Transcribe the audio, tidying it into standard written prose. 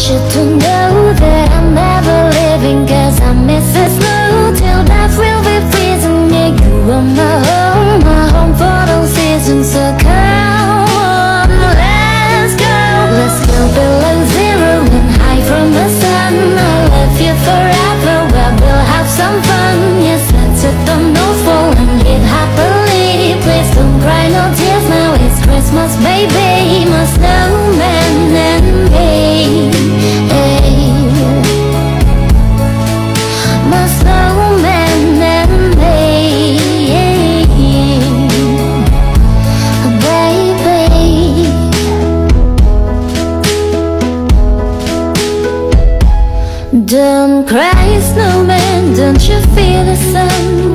you to know that I'm never leaving, cause I miss the snow till death will be freezing. Yeah, you are my home for those seasons. So come on, let's go below zero and hide from the sun. I love you forever, well, we'll have some fun. Yes, let's sit on no fall and live happily. Please don't cry, no tears now, it's Christmas, baby. My snowman and me, my snowman and me, baby. Don't cry, snowman, don't you feel the sun?